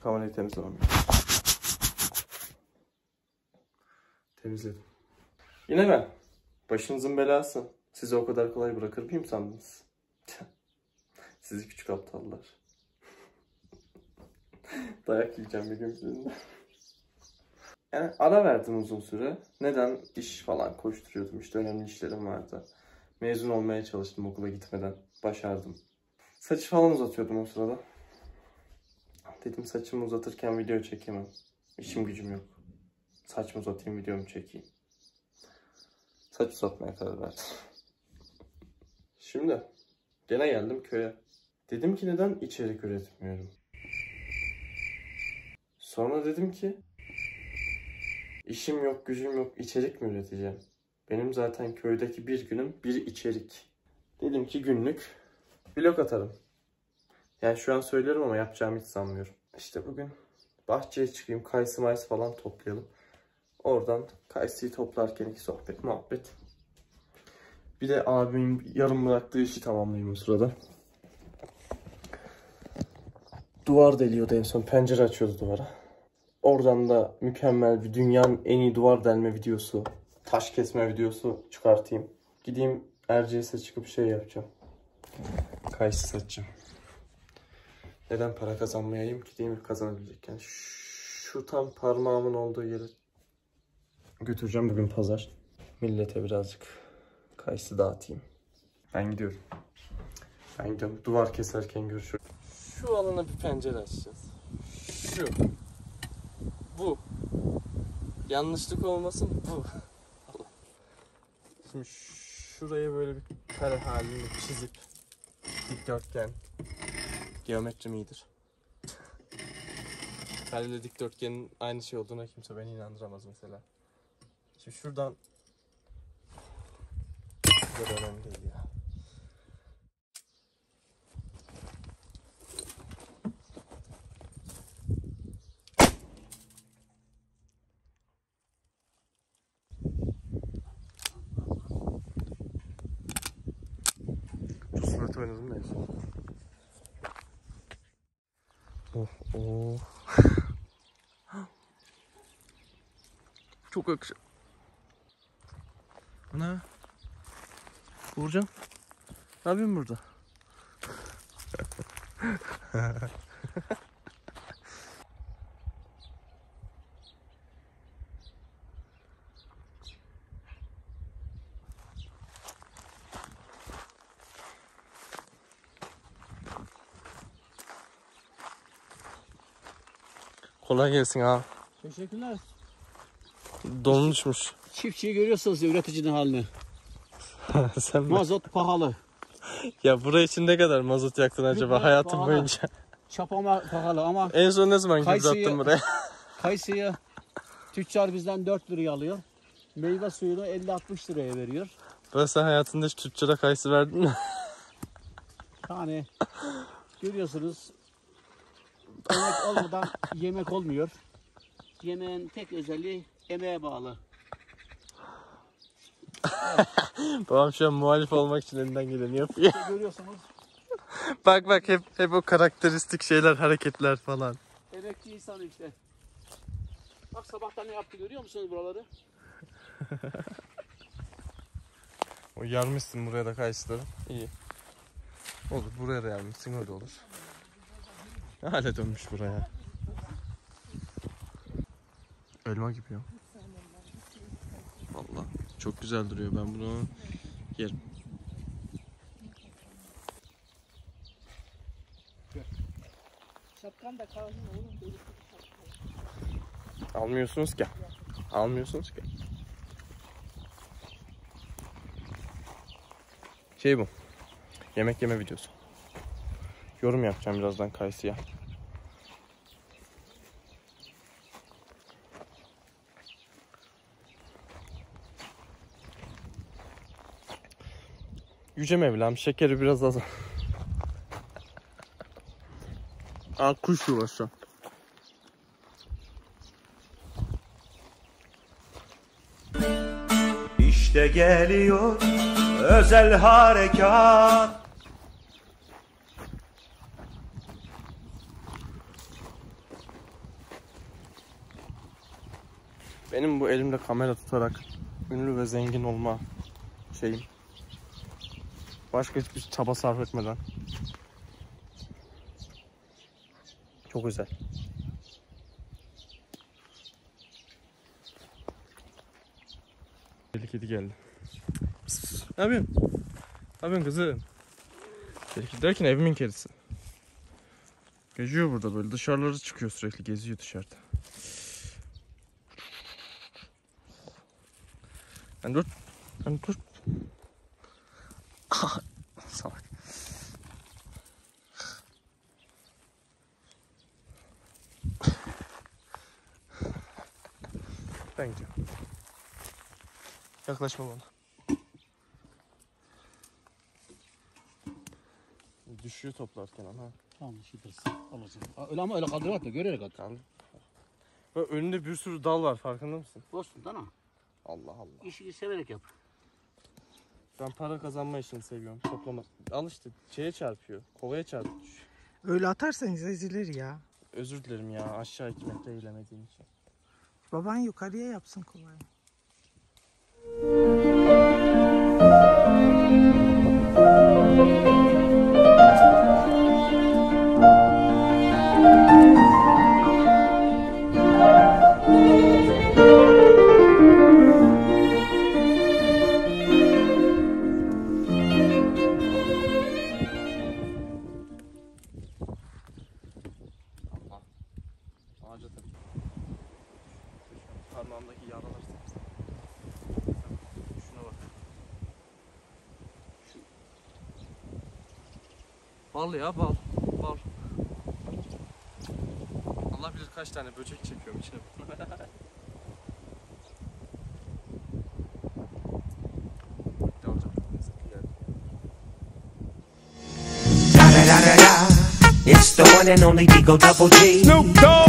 Kamerayı temizlemem. Temizledim. Yine ben. Başınızın belası. Sizi o kadar kolay bırakır mıyım sandınız? Sizi küçük aptallar. Dayak yiyeceğim bir gün sizinle. Yani ara verdim uzun süre. Neden? İş falan koşturuyordum. İşte önemli işlerim vardı. Mezun olmaya çalıştım okula gitmeden. Başardım. Saçı falan uzatıyordum o sırada. Dedim saçımı uzatırken video çekemem. İşim gücüm yok. Saçımı uzatayım, videomu çekeyim. Saç uzatmaya karar verdim. Şimdi gene geldim köye. Dedim ki neden içerik üretmiyorum? Sonra dedim ki işim yok, gücüm yok, içerik mi üreteceğim? Benim zaten köydeki bir günüm bir içerik. Dedim ki günlük vlog atarım. Yani şu an söylüyorum ama yapacağımı hiç sanmıyorum. İşte bugün bahçeye çıkayım, kayısı mayısı falan toplayalım. Oradan kayısıyı toplarken iki sohbet, muhabbet. Bir de abimin yarım bıraktığı işi tamamlayayım o sırada. Duvar deliyordu en son, pencere açıyordu duvara. Oradan da mükemmel bir dünyanın en iyi duvar delme videosu, taş kesme videosu çıkartayım. Gideyim Erciyes'e çıkıp şey yapacağım. Kayısı satacağım. Neden para kazanmayayım ki, değil mi, kazanabilecekken? Şu tam parmağımın olduğu yere götüreceğim bugün pazar. Millete birazcık kayısı dağıtayım. Ben gidiyorum. Ben gidiyorum. Duvar keserken görüşürüz. Şu alana bir pencere açacağız. Şu. Bu. Yanlışlık olmasın bu. Şimdi şuraya böyle bir kare halini çizip dikdörtgen. Geometrim iyidir. Kare ile dikdörtgenin aynı şey olduğuna kimse beni inandıramaz mesela. Şimdi şuradan bu kadar önemli değil ya. Şu suratı oynadım neyse. Oh oh. Çok yakışık. Ana. Uğurcan. Ne yapıyorsun burada? Kolay gelsin ha. Teşekkürler. Don düşmüş. Çiftçiyi görüyorsunuz ya, üreticinin halini. Sen Mazot pahalı. Ya buraya için ne kadar mazot yaktın acaba hayatın pahalı. boyunca? Çapama pahalı ama En son ne zaman gübre attın buraya? kayısıyı tüccar bizden 4 liraya alıyor. Meyve suyunu 50-60 liraya veriyor. Böyle sen hayatında hiç tüccara kayısı verdin mi? Yani görüyorsunuz, emek olmadan yemek olmuyor. Yemeğin tek özelliği emeğe bağlı. Evet. Babam şu an muhalif olmak için elinden geleni yapıyor. İşte görüyorsunuz. Bak hep o karakteristik şeyler, hareketler falan. Emekçi insan işte. Bak sabahtan ne yaptı, görüyor musunuz buraları? O yarmışsın buraya da kayısıları. İyi. Olur, buraya da yarmışsın, öyle olur. Ne hale dönmüş buraya. Elma gibi ya. Vallahi çok güzel duruyor, ben bunu yerim. Şapkan da kalın oğlum. Almıyorsunuz ki. Almıyorsunuz ki. Şey bu. Yemek yeme videosu. Yorum yapacağım birazdan kayısıya. Yüce Mevlam, şekeri biraz az. Aa, kuş yuvası. İşte geliyor özel harekat. Benim bu elimde kamera tutarak ünlü ve zengin olma şeyim. Başka hiçbir çaba sarf etmeden. Çok güzel. Deli kedi geldi. Pıs pıs. Ne yapıyorsun? Ne yapıyorsun kızım? Deli kedi derken evimin kedisi. Geziyor burada böyle. Dışarıları çıkıyor sürekli. Geziyor dışarıda. Ben dur. Ben dur. Ah, salak. Ben gidiyorum. Yaklaşma bana. Düşüyor toplarken ama. Tamam şurası olacak. Öyle ama öyle kaldırmak da görerek at. Kaldı. Böyle önünde bir sürü dal var, farkında mısın? Olsun tamam. Allah Allah. İşi severek yap. Ben para kazanma işini seviyorum. Toplama. Al işte şeye çarpıyor. Kovaya çarpıyor. Öyle atarsanız ezilir ya. Özür dilerim ya, aşağı 2 metre eğilemediğim için. Baban yukarıya yapsın kovayı. Ağaca tabii. Parmağımdaki yaralar sırası. Şuna bak. Bal ya, bal. Bal. Allah bilir kaç tane böcek çekiyorum içine. It's the one and only Digo Double G. Snoop Dogg.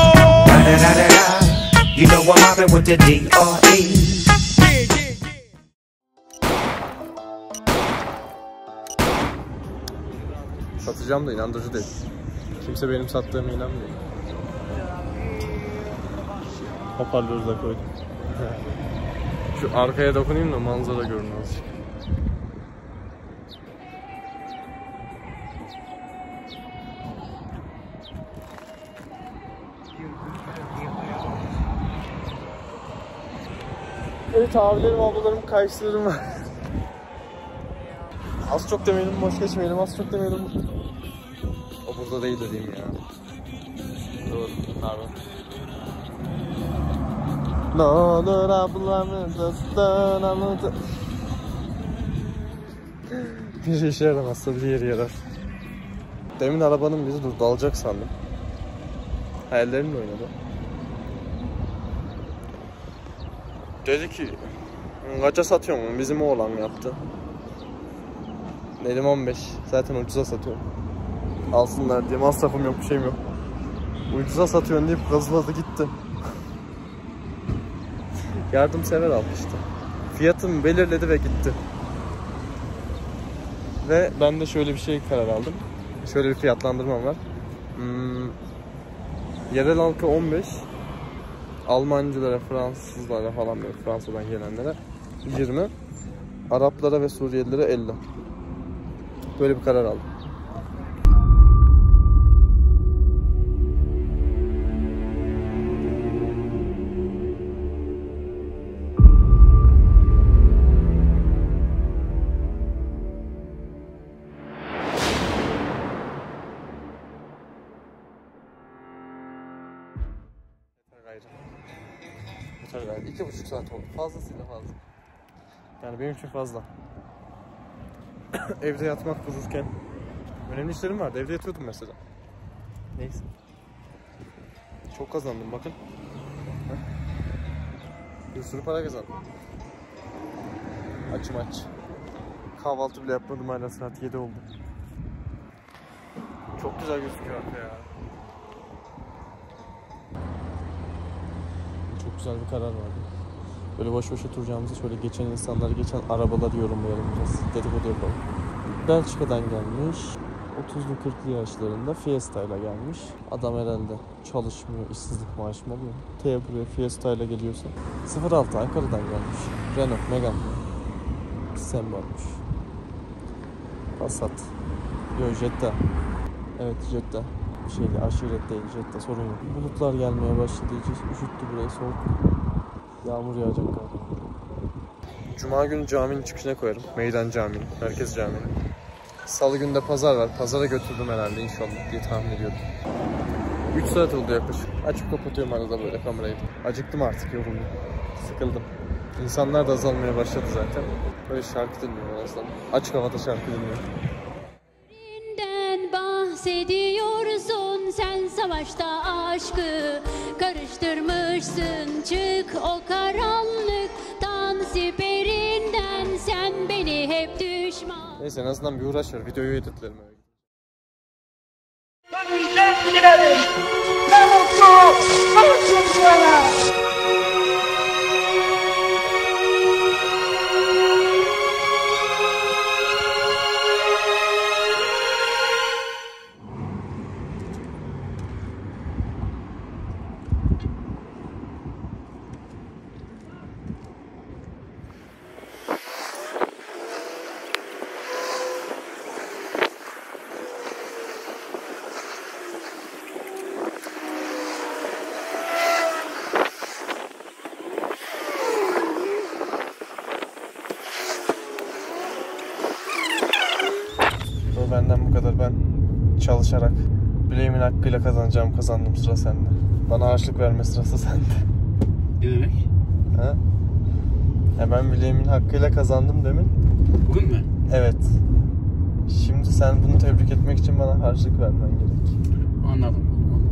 You know I'm mobbing with the D.R.E. Satacağım da inandırıcı değil. Kimse benim sattığıma inanmıyor. Hoparlörü de koydum. Şu arkaya dokunayım da manzara görün azıcık. Evet abilerim, ablalarım, kayışlarım var. Az çok demeyelim, boş geçmeyelim, az çok demeyelim. O burada değil dediğim ya. Dur, pardon. Ne olur ablamın dostun anladı. Bir işe yaramazsa bir yere yarar. Demin arabanın bizi dur dalacak sandım. Hayallerimle oynadı. Dedi ki kaça satıyorsun? Bizim oğlan yaptı. Dedim 15. Zaten ucuza satıyorum. Alsınlar diye, masrafım yok, bir şeyim yok. Ucuza satıyorsun deyip gazladı gitti. Yardımsever almıştı. Fiyatımı belirledi ve gitti. Ve ben de şöyle bir şey karar aldım. Şöyle bir fiyatlandırmam var. Yerel halka 15. Almancılara, Fransızlara falan böyle Fransa'dan gelenlere 20. Araplara ve Suriyelilere 50. Böyle bir karar aldım. Yeter gayrı. 2,5 saat oldu. Fazlasıyla fazla. Yani benim için fazla. Evde yatmak dururken önemli işlerim vardı. Evde yatıyordum mesela. Neyse. Çok kazandım bakın. Bir sürü para kazandım. Açım aç. Kahvaltı bile yapmadım, hala saat 7 oldu. Çok güzel gözüküyor arka ya. Çok güzel bir karar vardı. Böyle boş boş oturacağımızı, şöyle geçen insanları, geçen arabaları yorumlayalım biraz. Dedikodu yapalım. Belçika'dan gelmiş. 30'lu 40'lı yaşlarında Fiesta ile gelmiş. Adam herhalde çalışmıyor, işsizlik maaşı mı alıyor? Buraya Fiesta ile geliyorsa. 06 Ankara'dan gelmiş. Renault Megane. Sembolmuş. Passat. Yok Jetta. Evet Jetta. Aşiret değil Jetta, sorun yok. Bulutlar gelmeye başladı. Üşüttü burayı, soğuk. Yağmur yağacak galiba. Cuma günü caminin çıkışına koyarım. Meydan Camii, Merkez Camii. Salı günü de pazar var. Pazara götürdüm herhalde inşallah diye tahmin ediyorum. 3 saat oldu yaklaşık. Açıp kapatıyorum arada böyle kamerayı. Acıktım artık, yoruldum. Sıkıldım. İnsanlar da azalmaya başladı zaten. Böyle şarkı dinliyorum aslında. Açık havada şarkı dinliyorum. Bahsediyorsun sen savaşta aşkı karıştırmışsın, çık o karanlıktan siperinden, sen beni hep düşman. Neyse en azından bir uğraş var, videoyu editlerim öyle. Ne mutlu bana. Benden bu kadar. Ben çalışarak bileğimin hakkıyla kazandım, sıra sende. Bana harçlık verme sırası sende. Ne demek? Ha? Ya ben bileğimin hakkıyla kazandım demin. Bugün mü? Evet. Şimdi sen bunu tebrik etmek için bana harçlık vermen gerek. Anladım.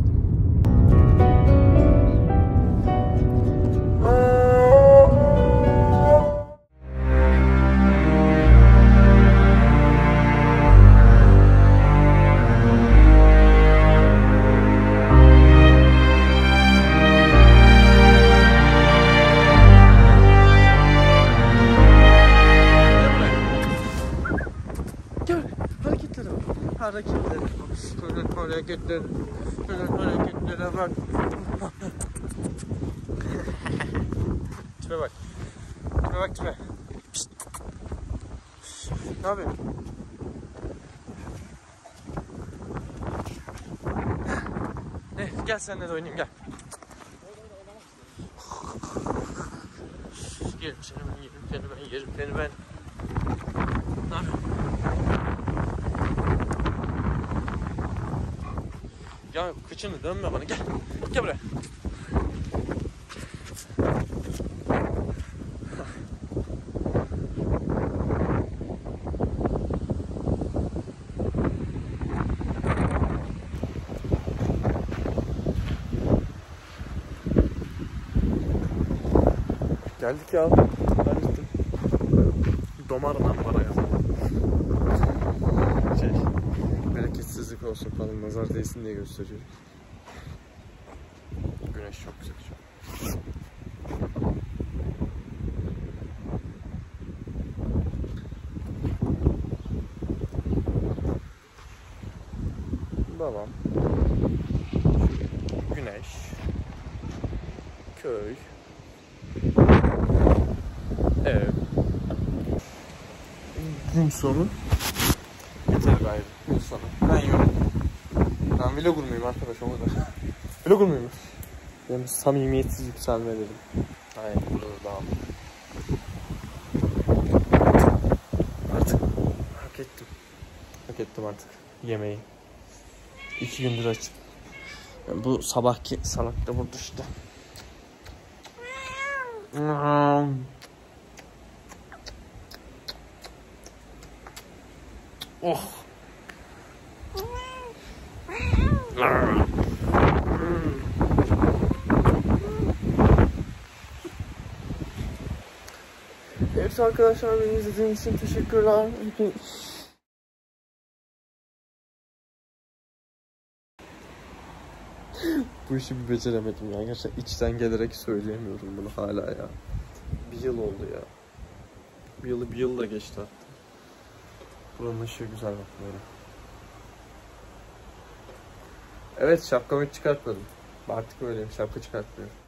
Hareketlere bak. Tipe bak. Tipe bak tipe. Pişt. Ne yapıyorsun? Gel seninle de oynayayım, gel. Yerim seni ben, yerim seni ben. Ne yapıyorsun? Ya kıçını dönme bana, gel. Gel buraya. Geldik ya. Ben gittim. Domarım lan bana yazan. Bereketsizlik olsun falan, nazar değsin diye gösteriyorum. Güneş çok güzel şu an. Babam. Güneş. Köy. Ev. Gün sonu. Yeter gayrı. Gün sonu. Ben yoruldum. Ben vlogger muyum arkadaş, o kadar. Vlogger muyum? Benim samimiyetsiz yükselme dedim. Aynen, burada daha. Artık hak ettim. Hak ettim artık yemeği. 2 gündür açım. Yani bu sabahki salak da burada işte. Oh. Evet arkadaşlar, beni izlediğiniz için teşekkürler. Bu işi bir beceremedim ya. Gerçekten içten gelerek söyleyemiyorum bunu hala ya. Bir yıl oldu ya. Bir yıl da geçti hatta. Buranın ışığı güzel bak böyle. Evet, şapkamı hiç çıkartmadım. Artık öyleyim, şapka çıkartmıyorum.